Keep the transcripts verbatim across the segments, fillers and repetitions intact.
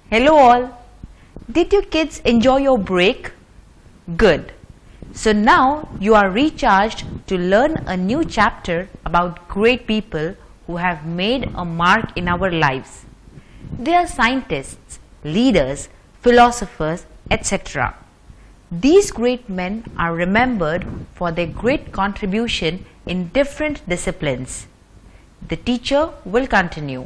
Hello all. Did you kids enjoy your break? Good. So now you are recharged to learn a new chapter about great people who have made a mark in our lives. They are scientists, leaders, philosophers, et cetera. These great men are remembered for their great contribution in different disciplines. The teacher will continue.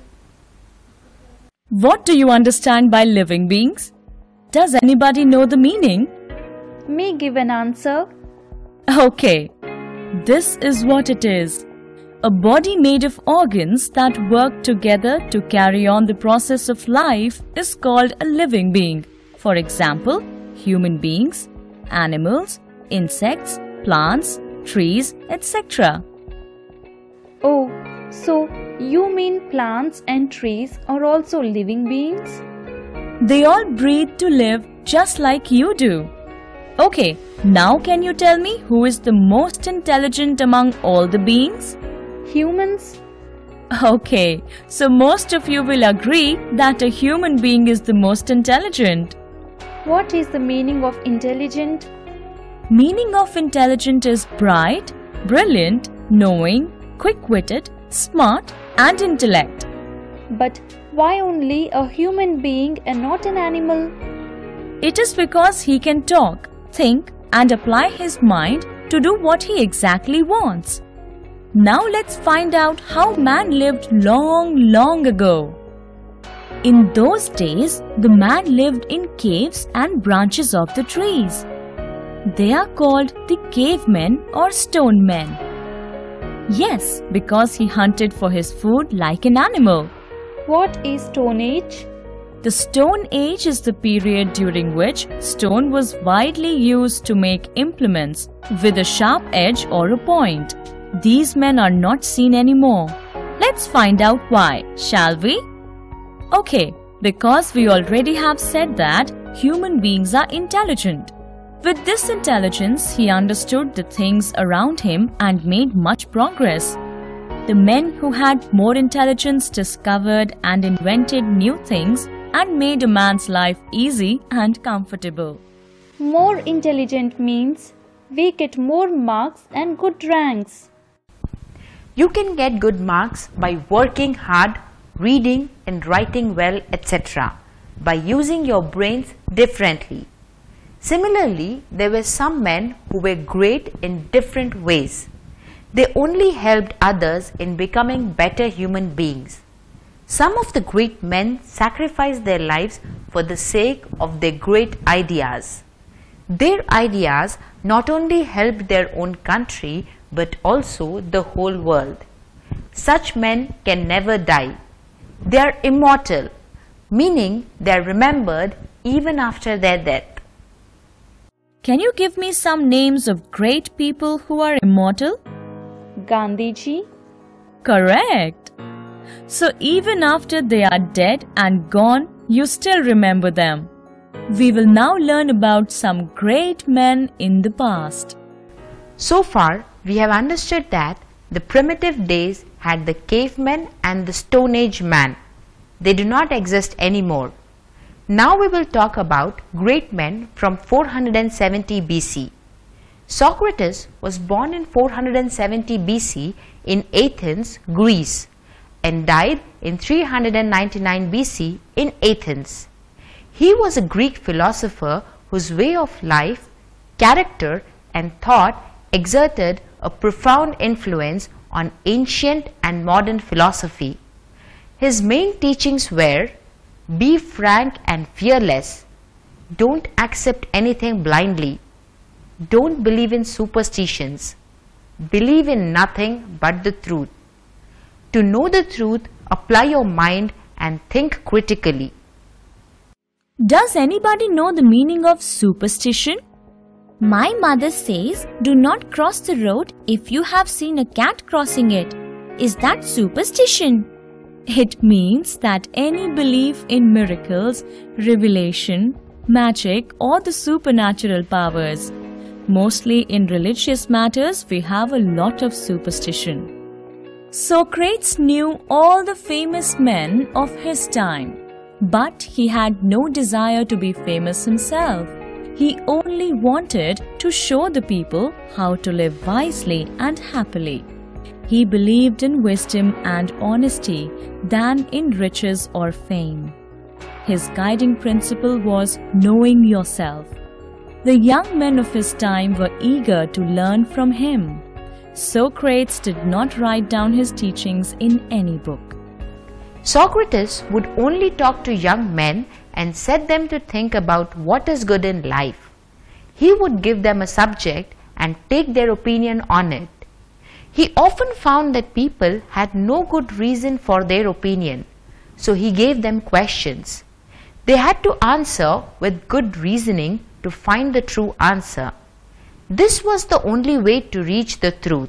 What do you understand by living beings? Does anybody know the meaning? Me give an answer. Okay, this is what it is. A body made of organs that work together to carry on the process of life is called a living being. For example, human beings, animals, insects, plants, trees, et cetera. Oh, so you mean plants and trees are also living beings? They all breathe to live just like you do. Okay, now can you tell me who is the most intelligent among all the beings? Humans? Okay, so most of you will agree that a human being is the most intelligent. What is the meaning of intelligent? Meaning of intelligent is bright, brilliant, knowing, quick-witted, smart and intellect. But why only a human being and not an animal? It is because he can talk, think and apply his mind to do what he exactly wants. Now let's find out how man lived long, long ago. In those days, the man lived in caves and branches of the trees. They are called the cavemen or stone men. Yes, because he hunted for his food like an animal. What is Stone Age? The Stone Age is the period during which stone was widely used to make implements with a sharp edge or a point. These men are not seen anymore. Let's find out why, shall we? Okay, because we already have said that human beings are intelligent. With this intelligence, he understood the things around him and made much progress. The men who had more intelligence discovered and invented new things and made a man's life easy and comfortable. More intelligent means we get more marks and good ranks. You can get good marks by working hard, reading and writing well, et cetera, by using your brains differently. Similarly, there were some men who were great in different ways. They only helped others in becoming better human beings. Some of the great men sacrificed their lives for the sake of their great ideas. Their ideas not only helped their own country but also the whole world. Such men can never die. They are immortal, meaning they are remembered even after their death. Can you give me some names of great people who are immortal? Gandhiji. Correct. So even after they are dead and gone, you still remember them. We will now learn about some great men in the past. So far, we have understood that the primitive days had the cavemen and the Stone Age man. They do not exist anymore. Now we will talk about great men from four hundred seventy B C. Socrates was born in four hundred seventy B C in Athens, Greece, and died in three hundred ninety-nine B C in Athens. He was a Greek philosopher whose way of life, character, and thought exerted a profound influence on ancient and modern philosophy. His main teachings were: be frank and fearless. Don't accept anything blindly. Don't believe in superstitions. Believe in nothing but the truth. To know the truth, apply your mind and think critically. Does anybody know the meaning of superstition? My mother says, do not cross the road if you have seen a cat crossing it. Is that superstition? It means that any belief in miracles, revelation, magic or the supernatural powers. Mostly in religious matters, we have a lot of superstition. Socrates knew all the famous men of his time. But he had no desire to be famous himself. He only wanted to show the people how to live wisely and happily. He believed in wisdom and honesty than in riches or fame. His guiding principle was knowing yourself. The young men of his time were eager to learn from him. Socrates did not write down his teachings in any book. Socrates would only talk to young men and set them to think about what is good in life. He would give them a subject and take their opinion on it. He often found that people had no good reason for their opinion, so he gave them questions. They had to answer with good reasoning to find the true answer. This was the only way to reach the truth.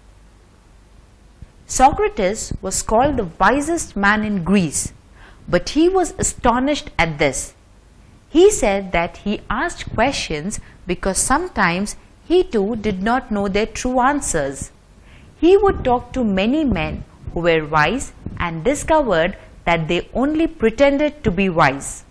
Socrates was called the wisest man in Greece, but he was astonished at this. He said that he asked questions because sometimes he too did not know their true answers. He would talk to many men who were wise and discovered that they only pretended to be wise.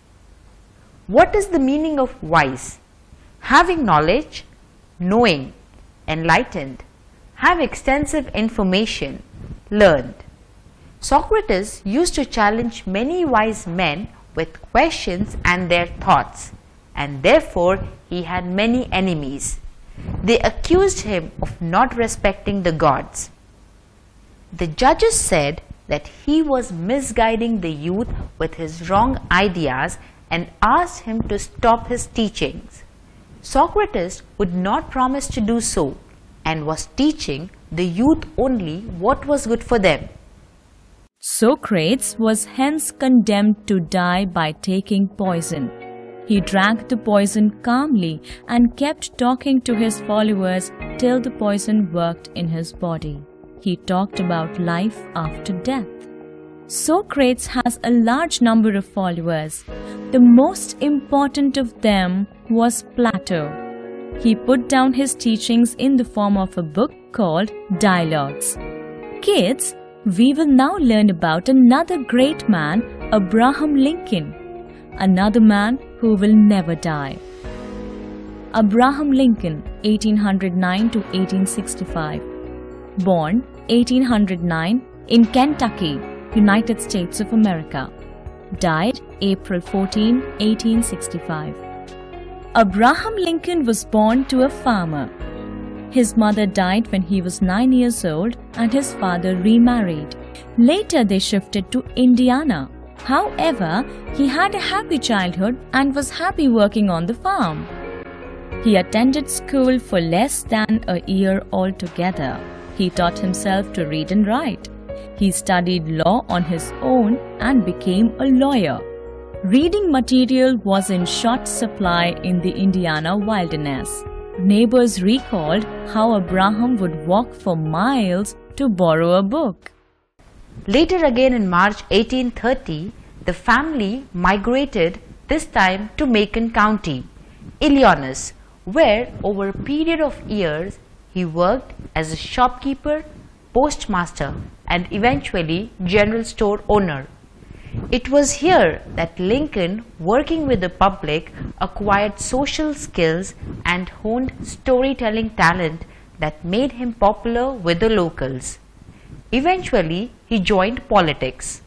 What is the meaning of wise? Having knowledge, knowing, enlightened, have extensive information, learned. Socrates used to challenge many wise men with questions and their thoughts, and therefore he had many enemies. They accused him of not respecting the gods. The judges said that he was misguiding the youth with his wrong ideas and asked him to stop his teachings. Socrates would not promise to do so and was teaching the youth only what was good for them. Socrates was hence condemned to die by taking poison. He drank the poison calmly and kept talking to his followers till the poison worked in his body. He talked about life after death. Socrates has a large number of followers. The most important of them was Plato. He put down his teachings in the form of a book called Dialogues. Kids, we will now learn about another great man, Abraham Lincoln, another man who will never die. Abraham Lincoln, eighteen oh nine to eighteen sixty-five. Born eighteen oh nine in Kentucky, United States of America. Died April fourteenth, eighteen sixty-five. Abraham Lincoln was born to a farmer. His mother died when he was nine years old and his father remarried. Later they shifted to Indiana. However, he had a happy childhood and was happy working on the farm. He attended school for less than a year altogether. He taught himself to read and write. He studied law on his own and became a lawyer. Reading material was in short supply in the Indiana wilderness. Neighbors recalled how Abraham would walk for miles to borrow a book. Later again in March eighteen thirty, the family migrated, this time to Macon County, Illinois, where over a period of years he worked as a shopkeeper, postmaster, and eventually general store owner. It was here that Lincoln, working with the public, acquired social skills and honed storytelling talent that made him popular with the locals. Eventually, he joined politics.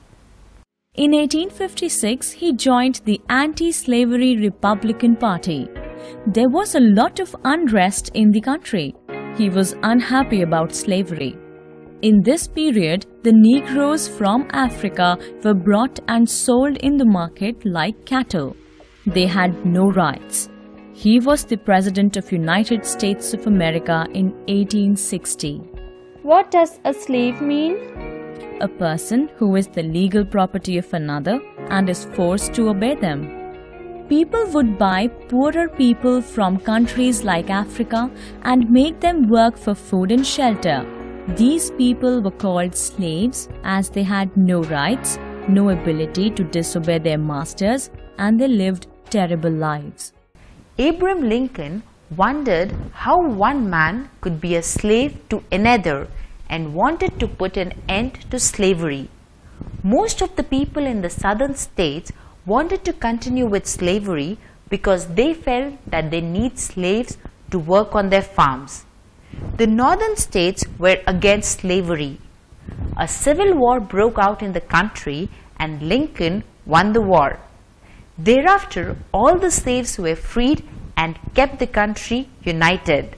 In eighteen fifty-six, he joined the anti-slavery Republican Party. There was a lot of unrest in the country. He was unhappy about slavery. In this period, the Negroes from Africa were brought and sold in the market like cattle. They had no rights. He was the President of United States of America in eighteen sixty. What does a slave mean? A person who is the legal property of another and is forced to obey them. People would buy poorer people from countries like Africa and make them work for food and shelter. These people were called slaves as they had no rights, no ability to disobey their masters, and they lived terrible lives. Abraham Lincoln wondered how one man could be a slave to another and wanted to put an end to slavery. Most of the people in the southern states wanted to continue with slavery because they felt that they need slaves to work on their farms. The northern states were against slavery. A civil war broke out in the country and Lincoln won the war. Thereafter, all the slaves were freed and kept the country united.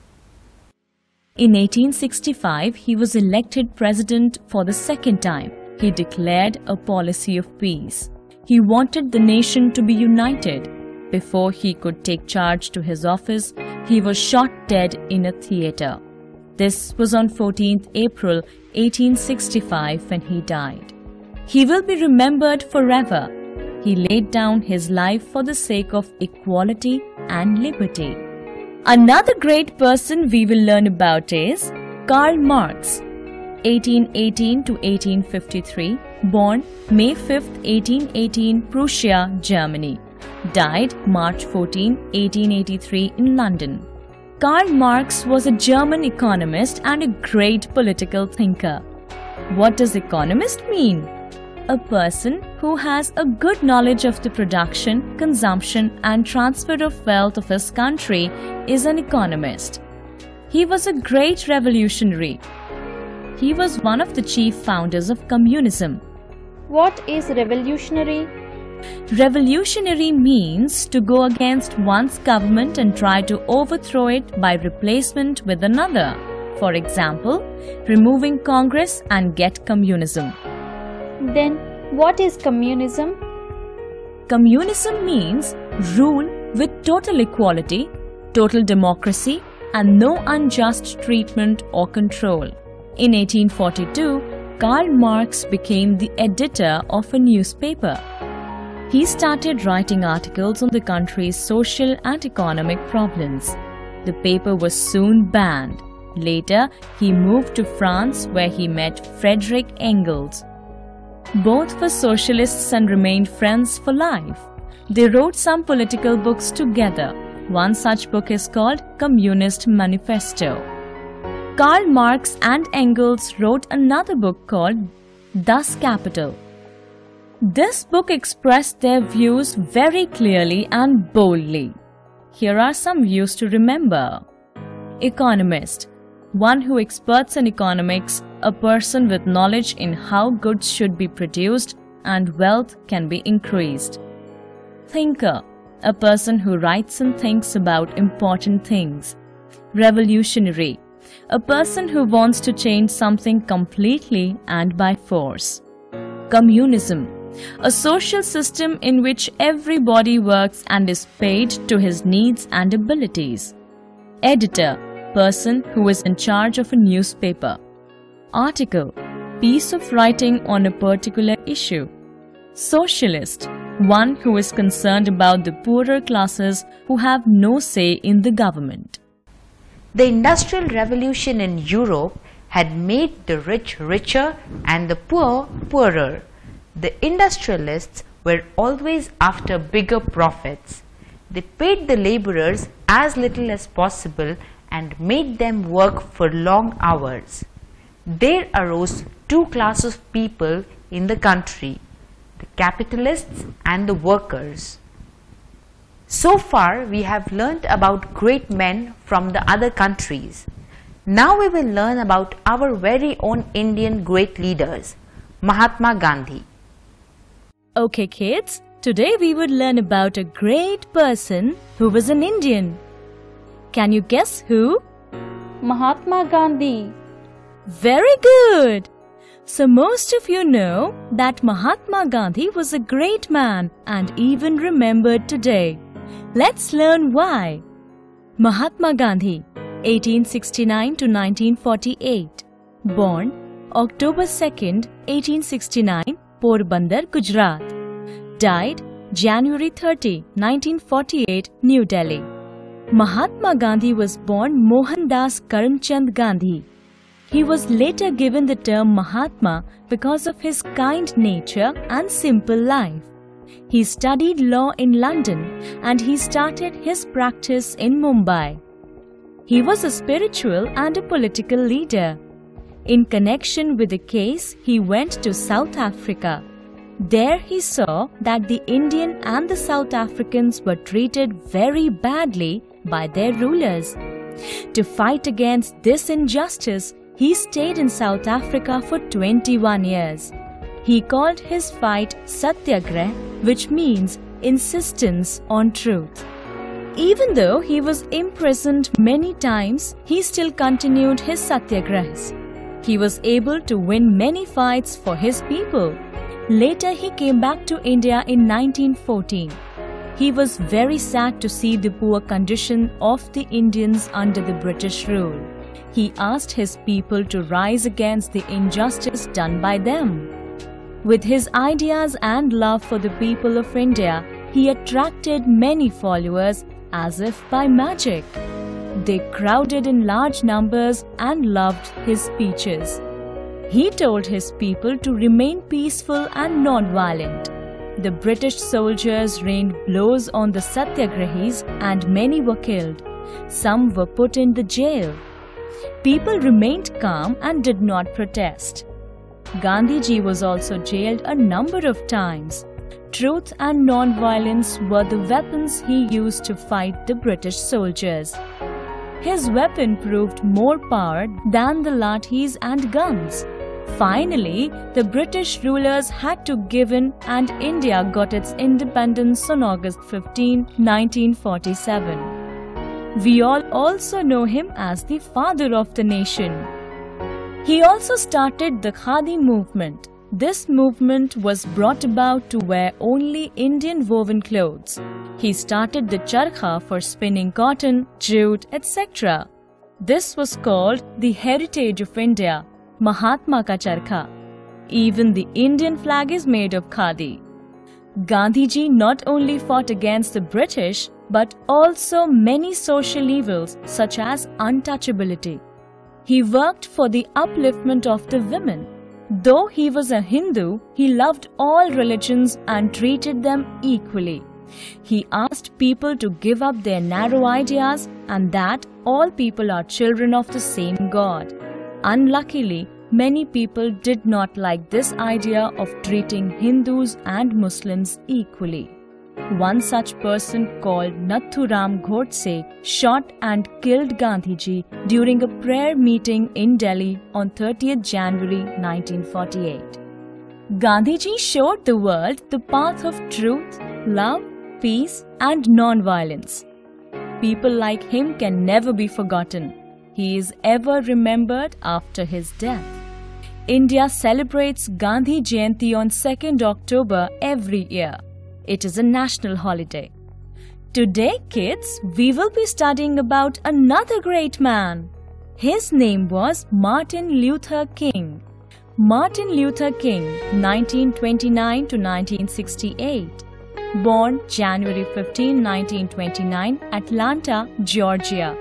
In eighteen sixty-five, he was elected president for the second time. He declared a policy of peace. He wanted the nation to be united. Before he could take charge to his office, he was shot dead in a theatre. This was on fourteenth April eighteen sixty-five when he died. He will be remembered forever. He laid down his life for the sake of equality and liberty. Another great person we will learn about is Karl Marx, eighteen eighteen to eighteen fifty-three, born May fifth, eighteen eighteen, Prussia, Germany. Died March fourteenth, eighteen eighty-three in London. Karl Marx was a German economist and a great political thinker. What does economist mean? A person who has a good knowledge of the production, consumption and transfer of wealth of his country is an economist. He was a great revolutionary. He was one of the chief founders of communism. What is revolutionary? Revolutionary means to go against one's government and try to overthrow it by replacement with another. For example, removing Congress and get communism. Then, what is communism? Communism means rule with total equality, total democracy, and no unjust treatment or control. In eighteen forty-two, Karl Marx became the editor of a newspaper. He started writing articles on the country's social and economic problems. The paper was soon banned. Later, he moved to France where he met Friedrich Engels. Both were socialists and remained friends for life. They wrote some political books together. One such book is called Communist Manifesto. Karl Marx and Engels wrote another book called Das Kapital. This book expressed their views very clearly and boldly. Here are some views to remember. Economist, one who experts in economics, a person with knowledge in how goods should be produced and wealth can be increased. Thinker, a person who writes and thinks about important things. Revolutionary, a person who wants to change something completely and by force. Communism, a social system in which everybody works and is paid to his needs and abilities. Editor, person who is in charge of a newspaper. Article, piece of writing on a particular issue. Socialist, one who is concerned about the poorer classes who have no say in the government. The Industrial Revolution in Europe had made the rich richer and the poor poorer. The industrialists were always after bigger profits. They paid the laborers as little as possible and made them work for long hours. There arose two classes of people in the country, the capitalists and the workers. So far, we have learnt about great men from the other countries. Now we will learn about our very own Indian great leaders, Mahatma Gandhi. Okay kids, today we would learn about a great person who was an Indian. Can you guess who? Mahatma Gandhi. Very good! So most of you know that Mahatma Gandhi was a great man and even remembered today. Let's learn why. Mahatma Gandhi, eighteen sixty-nine to nineteen forty-eight. Born October second, eighteen sixty-nine, Porbandar, Gujarat. Died January thirtieth, nineteen forty-eight, New Delhi. Mahatma Gandhi was born Mohandas Karamchand Gandhi. He was later given the term Mahatma because of his kind nature and simple life. He studied law in London and he started his practice in Mumbai. He was a spiritual and a political leader. In connection with the case, he went to South Africa. There he saw that the Indian and the South Africans were treated very badly by their rulers. To fight against this injustice, he stayed in South Africa for twenty-one years. He called his fight Satyagrah, which means insistence on truth. Even though he was imprisoned many times, he still continued his satyagrahs. He was able to win many fights for his people. Later he came back to India in nineteen fourteen. He was very sad to see the poor condition of the Indians under the British rule. He asked his people to rise against the injustice done by them. With his ideas and love for the people of India, he attracted many followers as if by magic. They crowded in large numbers and loved his speeches. He told his people to remain peaceful and non-violent. The British soldiers rained blows on the Satyagrahis and many were killed. Some were put in the jail. People remained calm and did not protest. Gandhiji was also jailed a number of times. Truth and non-violence were the weapons he used to fight the British soldiers. His weapon proved more power than the lathis and guns. Finally, the British rulers had to give in and India got its independence on August fifteenth, nineteen forty-seven. We all also know him as the father of the nation. He also started the Khadi movement. This movement was brought about to wear only Indian woven clothes. He started the charkha for spinning cotton, jute, et cetera. This was called the heritage of India, Mahatma ka charkha. Even the Indian flag is made of khadi. Gandhiji not only fought against the British, but also many social evils such as untouchability. He worked for the upliftment of the women. Though he was a Hindu, he loved all religions and treated them equally. He asked people to give up their narrow ideas and that all people are children of the same God. Unluckily, many people did not like this idea of treating Hindus and Muslims equally. One such person called Nathuram Godse shot and killed Gandhiji during a prayer meeting in Delhi on thirtieth January nineteen forty-eight. Gandhiji showed the world the path of truth, love, peace and non-violence. People like him can never be forgotten. He is ever remembered after his death. India celebrates Gandhi Jayanti on second October every year. It is a national holiday. Today, kids, we will be studying about another great man. His name was Martin Luther King. Martin Luther King, nineteen twenty-nine to nineteen sixty-eight. Born January fifteenth, nineteen twenty-nine, Atlanta, Georgia.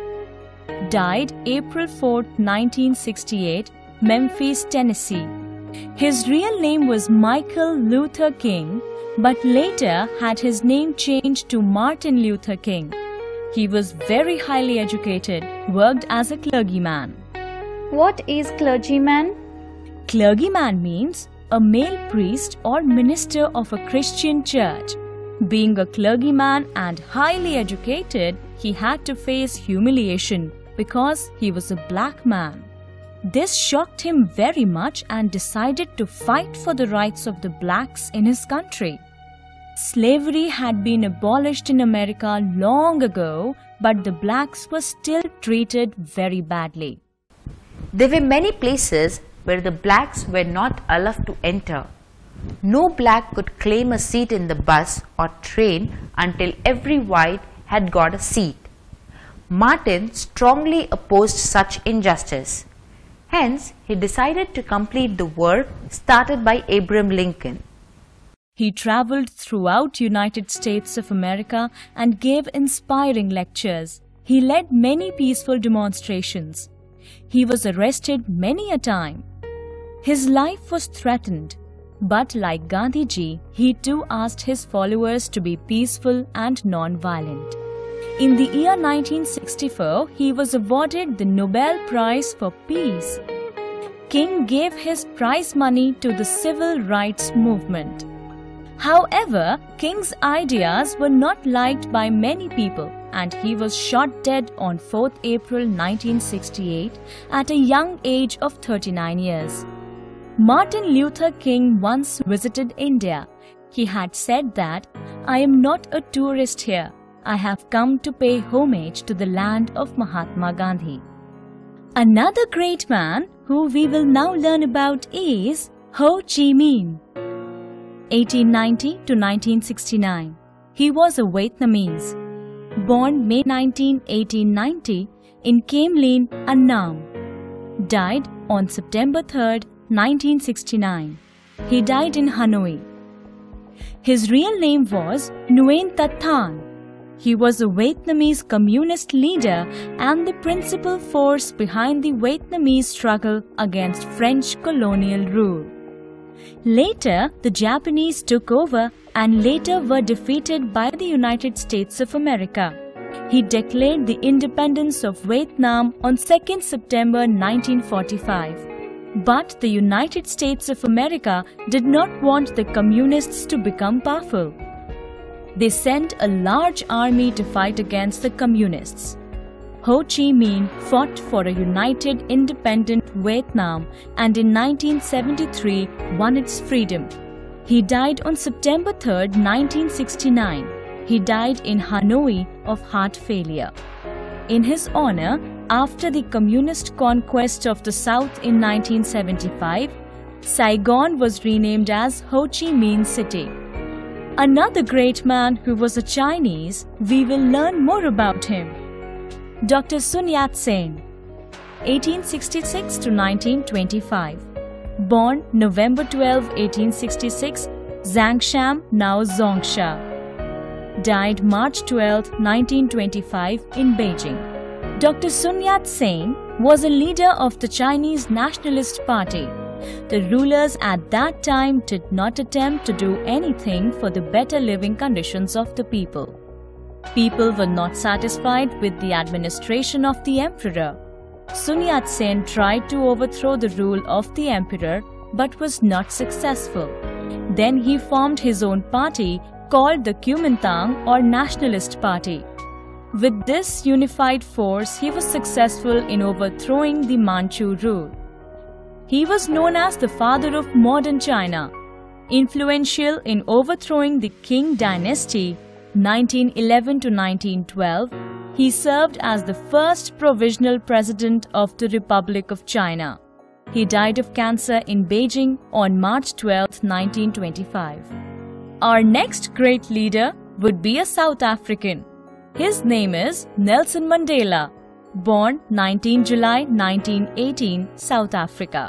Died April fourth, nineteen sixty-eight, Memphis, Tennessee. His real name was Michael Luther King, but later had his name changed to Martin Luther King. He was very highly educated, worked as a clergyman. What is clergyman? Clergyman means a male priest or minister of a Christian church. Being a clergyman and highly educated, he had to face humiliation because he was a black man. This shocked him very much and decided to fight for the rights of the blacks in his country. Slavery had been abolished in America long ago, but the blacks were still treated very badly. There were many places where the blacks were not allowed to enter. No black could claim a seat in the bus or train until every white had got a seat. Martin strongly opposed such injustice. Hence, he decided to complete the work started by Abraham Lincoln. He traveled throughout United States of America and gave inspiring lectures. He led many peaceful demonstrations. He was arrested many a time. His life was threatened. But like Gandhiji, he too asked his followers to be peaceful and non-violent. In the year nineteen sixty-four, he was awarded the Nobel Prize for Peace. king gave his prize money to the civil rights movement. However, king's ideas were not liked by many people and he was shot dead on fourth April nineteen sixty-eight at a young age of thirty-nine years. Martin Luther King once visited India. He had said that, "I am not a tourist here. I have come to pay homage to the land of Mahatma Gandhi." Another great man who we will now learn about is Ho Chi Minh. eighteen ninety to nineteen sixty-nine. He was a Vietnamese. Born May nineteenth, eighteen ninety in Cam Lin, Annam. Died on September third, nineteen sixty-nine. He died in Hanoi. His real name was Nguyen Tat Thanh. He was a Vietnamese communist leader and the principal force behind the Vietnamese struggle against French colonial rule. Later, the Japanese took over and later were defeated by the United States of America. He declared the independence of Vietnam on second September nineteen forty-five. But the United States of America did not want the communists to become powerful. They sent a large army to fight against the communists. Ho Chi Minh fought for a united, independent Vietnam and in nineteen seventy-three won its freedom. He died on September third, nineteen sixty-nine. He died in Hanoi of heart failure. In his honor, after the communist conquest of the South in nineteen seventy-five, Saigon was renamed as Ho Chi Minh City. Another great man who was a Chinese, we will learn more about him. Doctor Sun Yat-sen, eighteen sixty-six to nineteen twenty-five. Born November twelfth, eighteen sixty-six, Zhangsham, now Zhongsha. Died March twelfth, nineteen twenty-five in Beijing. Doctor Sun Yat-sen was a leader of the Chinese Nationalist Party. The rulers at that time did not attempt to do anything for the better living conditions of the people. People were not satisfied with the administration of the emperor. Sun Yat-sen tried to overthrow the rule of the emperor but was not successful. Then he formed his own party called the Kuomintang or Nationalist Party. With this unified force, he was successful in overthrowing the Manchu rule. He was known as the father of modern China. Influential in overthrowing the Qing dynasty, nineteen eleven to nineteen twelve, he served as the first provisional president of the Republic of China. He died of cancer in Beijing on March twelfth, nineteen twenty-five. Our next great leader would be a South African. His name is Nelson Mandela. Born nineteenth July nineteen eighteen, South Africa.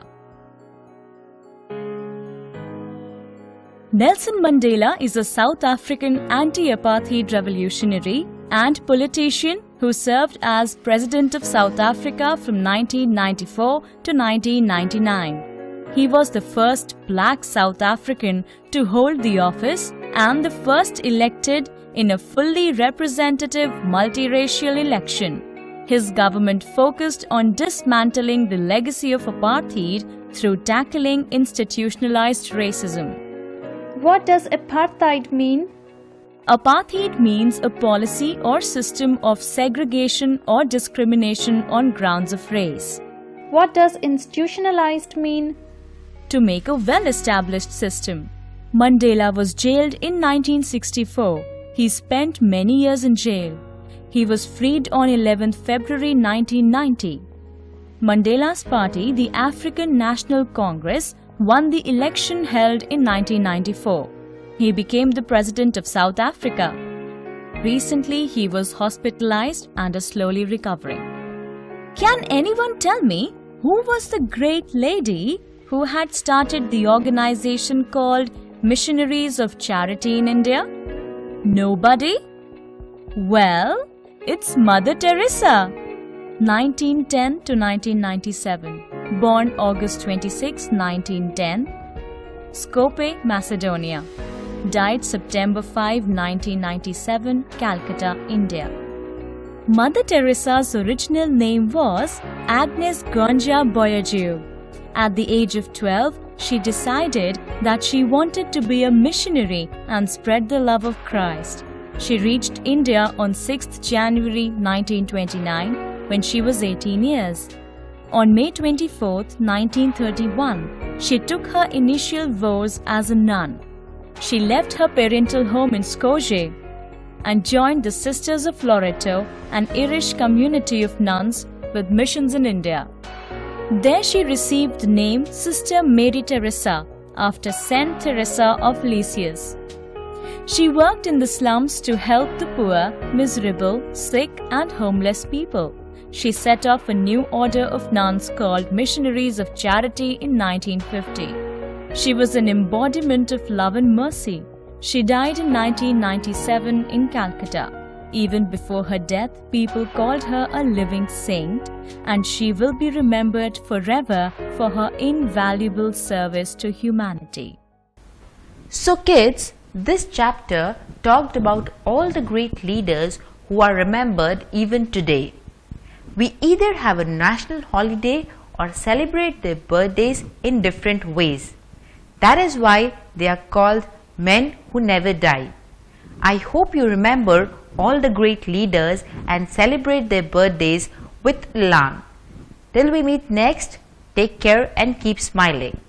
Nelson Mandela is a South African anti-apartheid revolutionary and politician who served as President of South Africa from nineteen ninety-four to nineteen ninety-nine. He was the first black South African to hold the office and the first elected in a fully representative multiracial election. His government focused on dismantling the legacy of apartheid through tackling institutionalized racism. What does apartheid mean? Apartheid means a policy or system of segregation or discrimination on grounds of race. What does institutionalized mean? To make a well-established system. Mandela was jailed in nineteen sixty-four. He spent many years in jail. He was freed on eleventh February nineteen ninety. Mandela's party, the African National Congress, won the election held in nineteen ninety-four. He became the president of South Africa. Recently, he was hospitalized and is slowly recovering. Can anyone tell me who was the great lady who had started the organization called Missionaries of Charity in India? Nobody? Well, it's Mother Teresa. nineteen ten to nineteen ninety-seven. Born August twenty-sixth, nineteen ten. Skopje, Macedonia. Died September fifth, nineteen ninety-seven, Calcutta, India. Mother Teresa's original name was Agnes Gonja Boyajiu, At the age of twelve, she decided that she wanted to be a missionary and spread the love of Christ. She reached India on sixth January nineteen twenty-nine when she was eighteen years. On May twenty-fourth, nineteen thirty-one, she took her initial vows as a nun. She left her parental home in Skopje and joined the Sisters of Loreto, an Irish community of nuns with missions in India. There she received the name Sister Mary Teresa after Saint Teresa of Lisieux. She worked in the slums to help the poor, miserable, sick and homeless people. She set off a new order of nuns called Missionaries of Charity in nineteen fifty. She was an embodiment of love and mercy. She died in nineteen ninety-seven in Calcutta. Even before her death, people called her a living saint, and she will be remembered forever for her invaluable service to humanity. So kids, this chapter talked about all the great leaders who are remembered even today. We either have a national holiday or celebrate their birthdays in different ways. That is why they are called men who never die. I hope you remember all the great leaders and celebrate their birthdays with Elan. Till we meet next, take care and keep smiling.